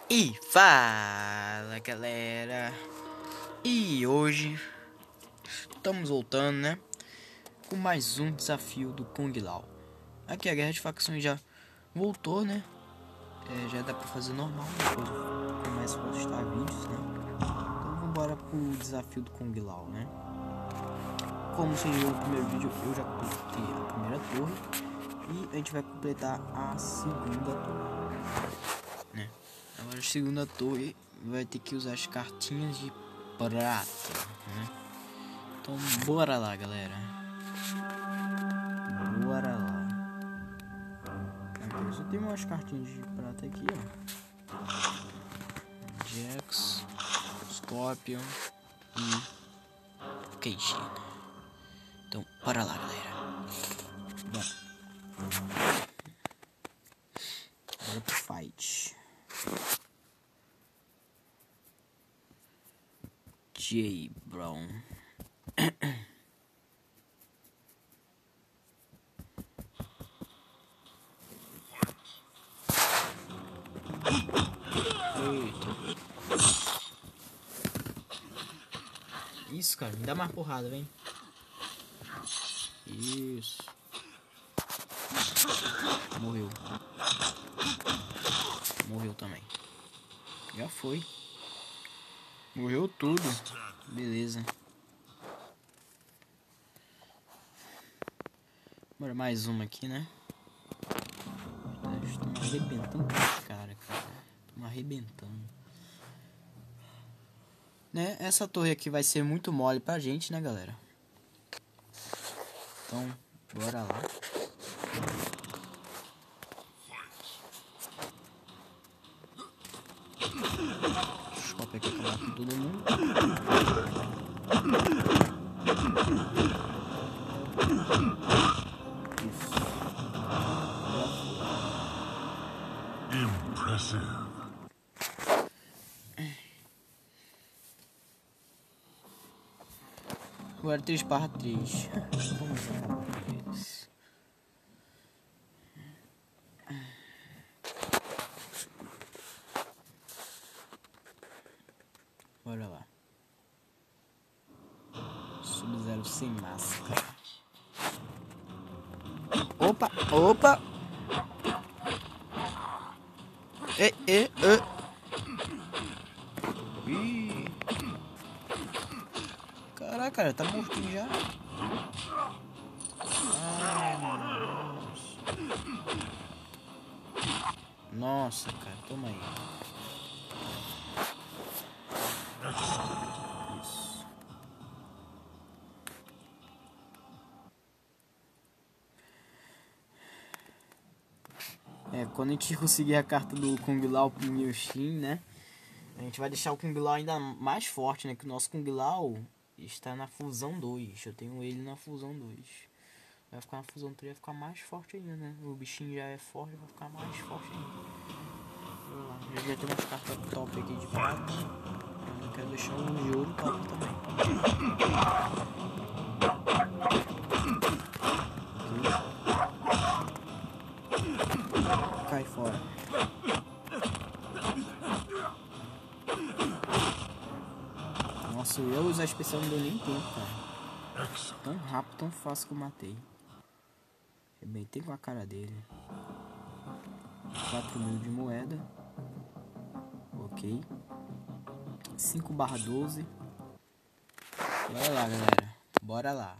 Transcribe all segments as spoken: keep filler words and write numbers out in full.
E fala galera, e hoje estamos voltando, né, com mais um desafio do Kung Lao. Aqui a guerra de facções já voltou, né, é, já dá pra fazer normal, depois eu começo a postar vídeos, né. Então vamos embora pro desafio do Kung Lao, né. Como vocês viram no primeiro vídeo, eu já completei a primeira torre e a gente vai completar a segunda torre, né. Agora a segunda torre vai ter que usar as cartinhas de prata, né? Então bora lá, galera. Bora lá. Aqui, eu só tenho umas cartinhas de prata aqui, ó. Jax, Scorpion e Keishi. Então bora lá, galera. Bora. Bora pro fight. J. Brown. Eita. Isso, cara, me dá mais porrada, vem. Isso. Morreu. Morreu também. Já foi. Morreu tudo. Beleza. Bora mais uma aqui, né? Estão arrebentando com esse cara, cara. Estão arrebentando. Né? Essa torre aqui vai ser muito mole pra gente, né, galera? Então, bora lá. Chope aqui acabar com todo mundo. Isso. Impressive. Agora três barra três. Vamos jogar com eles. Bora lá. Sub-Zero sem máscara. Opa, opa. E, e, e. Ih. Caraca, cara, tá mortinho já. Ah, nossa. Nossa, cara, toma aí. Isso. É, quando a gente conseguir a carta do Kung Lao pro Myoshin, né? A gente vai deixar o Kung Lao ainda mais forte, né? Que o nosso Kung Lao está na fusão dois. Eu tenho ele na fusão dois. Vai ficar na fusão três, vai ficar mais forte ainda, né? O bichinho já é forte, vai ficar mais forte ainda. Eu já tenho umas cartas top aqui de prata. Eu quero deixar um de ouro top também. Aqui. Cai fora. Nossa, eu usar a especial não deu nem tempo, cara. Tão rápido, tão fácil que eu matei. Arrebentei com a cara dele. quatro mil de moeda. Ok. cinco barra doze. Bora lá, galera. Bora lá.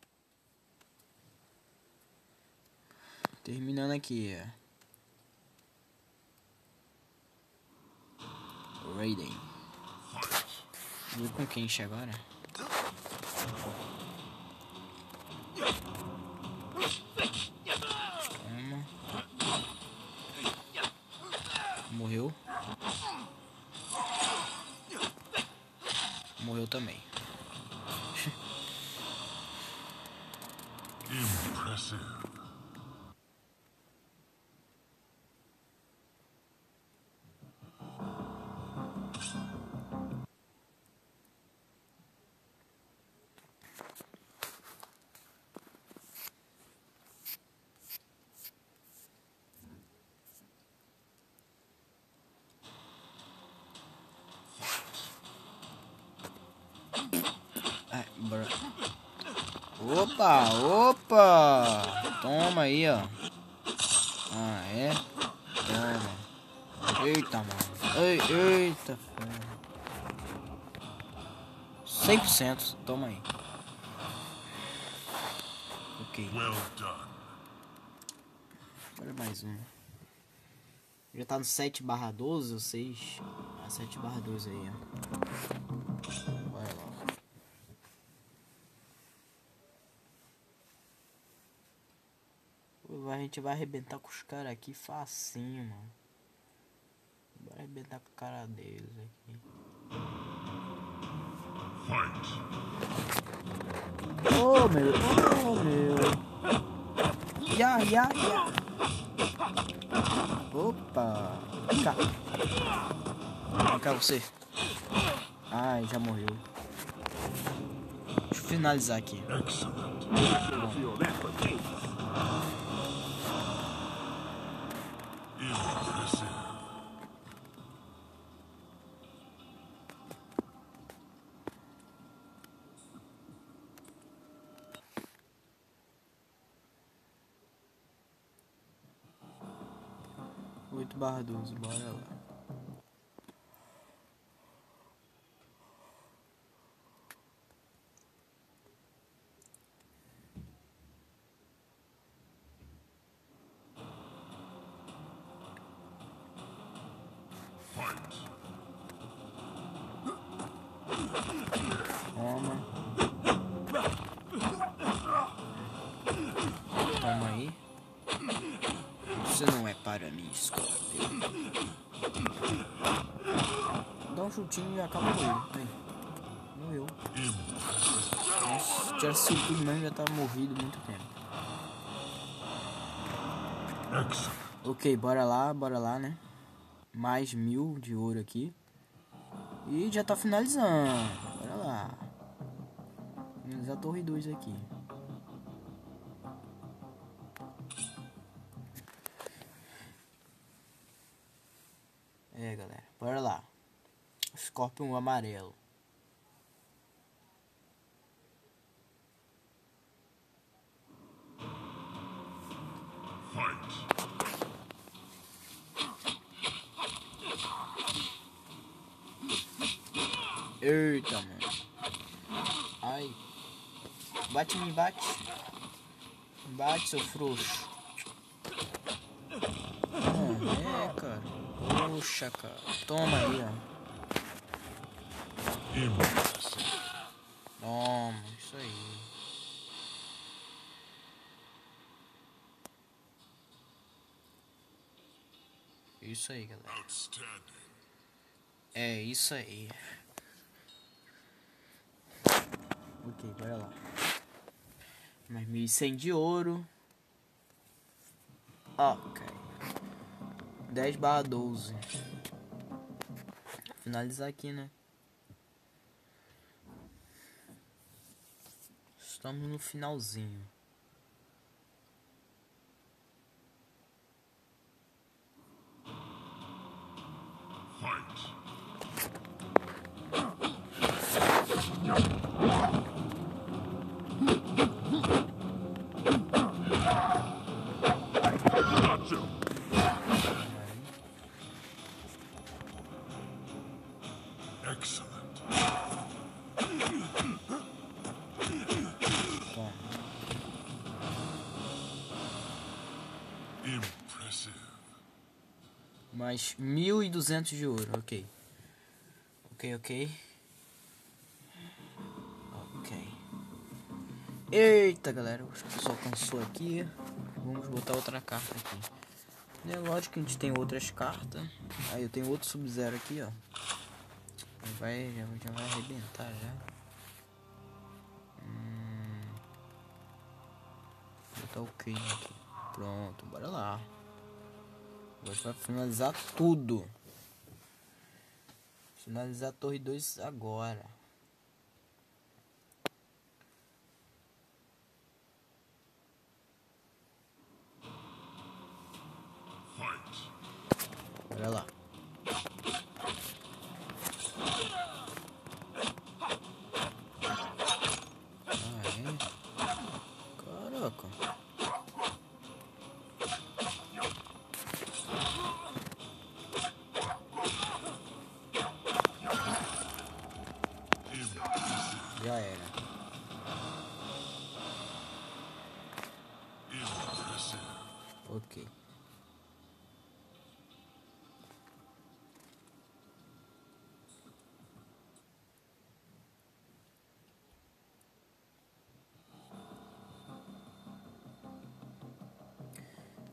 Terminando aqui. Raiden. Vou com quem agora? Toma. Morreu. Morreu também. Impressive. Bora. Opa, opa! Toma aí, ó. Ah, é? Toma. Eita, mano. Ei, eita. cem por cento. Toma aí. Ok. Agora mais um. Já tá no sete barra doze ou seis? Ah, sete barra doze aí, ó. Bora lá. A gente vai arrebentar com os caras aqui facinho, mano. Vai arrebentar com a cara deles aqui. Oh meu, oh meu. Ya, ya, ya. Opa. Vem cá. Vem cá você. Ai, já morreu. Deixa eu finalizar aqui. oito barra doze, bora lá. Toma. Toma aí. Você não é para mim, Scorpion. Dá um chutinho e acaba com ele. Aí. Morreu. Nossa, se tivesse sido tudo mesmo, já tava morrido há muito tempo. Ok, bora lá, bora lá, né? Mais mil de ouro aqui. E já tá finalizando. Bora lá. Finalizar a torre dois aqui. É, galera. Bora lá. Scorpion amarelo. Eita, mano. Ai. Bate em mim, bate. Bate, seu frouxo. Ah, é, cara. Poxa, cara. Toma aí, ó. Toma, isso aí. Isso aí, galera. É isso aí. Ok, bora lá. Mais mil e cem de ouro. Ok. dez barra doze. Finalizar aqui, né? Estamos no finalzinho. Mais mil e duzentos de ouro, ok. Ok, ok. Ok. Eita, galera, acho que o pessoal cansou aqui. Vamos botar outra carta aqui. É lógico que a gente tem outras cartas. Aí eu tenho outro Sub-Zero aqui, ó. Vai, já, já vai arrebentar já. Hum. Vou botar o King aqui. Pronto, bora lá. Agora vai finalizar tudo. Finalizar a torre dois agora. Bora lá.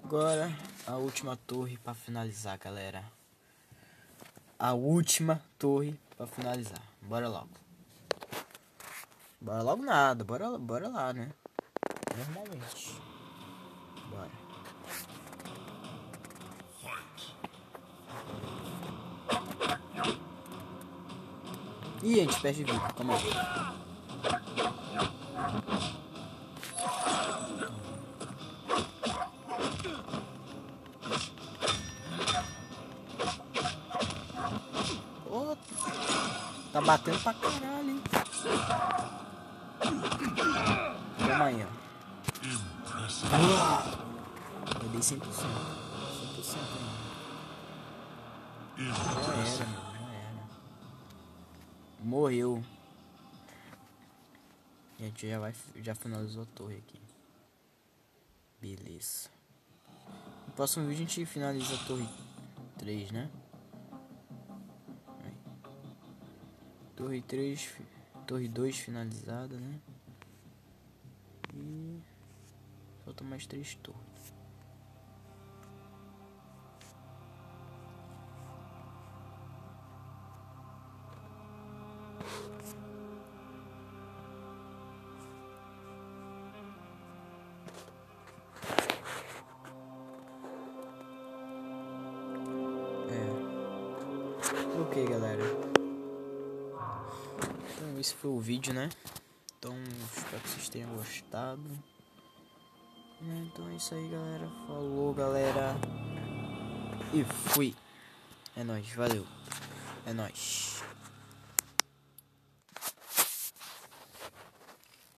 Agora a última torre pra finalizar, galera. A última torre pra finalizar. Bora logo. Bora logo nada. Bora, bora lá, né? Normalmente. Bora. Ih, a gente perde vida. Calma aí. Oh, tá batendo pra caralho, hein? Calma aí, ó. Eu dei cem por cento. cem por cento, mano. Já era, mano. Já era. Morreu. E a gente já vai, já finalizou a torre aqui. Beleza. No próximo vídeo a gente finaliza a torre três, né? Aí. Torre três, torre dois finalizada, né? E falta mais três torres. Ok, galera. Então esse foi o vídeo, né? Então espero que vocês tenham gostado. Então é isso aí, galera. Falou, galera. E fui. É nóis, valeu. É nóis.